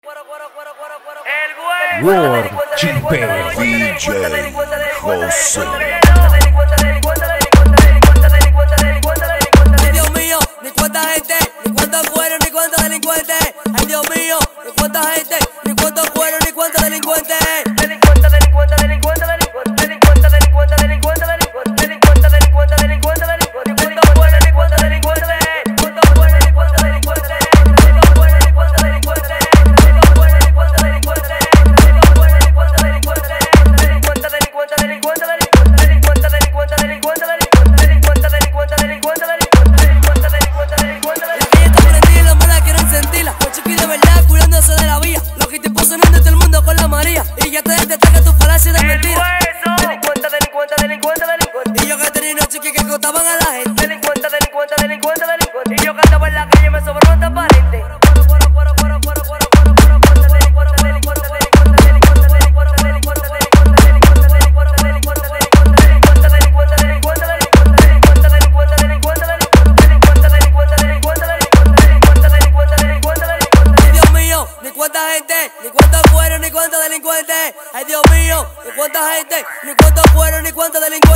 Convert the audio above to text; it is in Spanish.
War Chimpe DJ José. Ay Dios mío, ni cuánta gente, ni cuántos cueros, ni cuántos delincuentes. Ay Dios mío, ni cuánta gente, ni cuántos cueros, ni cuántos delincuentes. Delincuente, delincuente, delincuente, delincuente, delincuente, delincuente, delincuente, delincuente, delincuente, delincuente, delincuente, delincuente, cuántos cueros, ni cuántos delincuentes, cuántos cueros, ni cuántos delincuentes, cuántos cueros, ni cuántos delincuentes, cuántos cueros, ni cuántos delincuentes, cuántos cueros, ni cuántos delincuentes, delincuente, delincuente, delincuente, delincuente, delincuente, delincuente, delincuente, delincuente, delincuente, delincuente, delincuente, delincuente. De la vía, los que te sonando en todo el mundo con la María. Y ya te destaca tu falacia de mentira. Delincuente, delincuente, delincuente, delincuente. Y yo que tenía unos chiquis que costaban a la gente. Delincuente, delincuente, delincuente, delincuente. Y yo que andaba en la calle me sobró un transparente. Ni cuántos cueros, ni cuántos delincuentes. Ay Dios mío, ni cuánta gente, ni cuántos cueros, ni cuántos delincuentes.